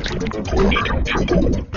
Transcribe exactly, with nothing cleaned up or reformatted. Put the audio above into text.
พูดดีทุกคำ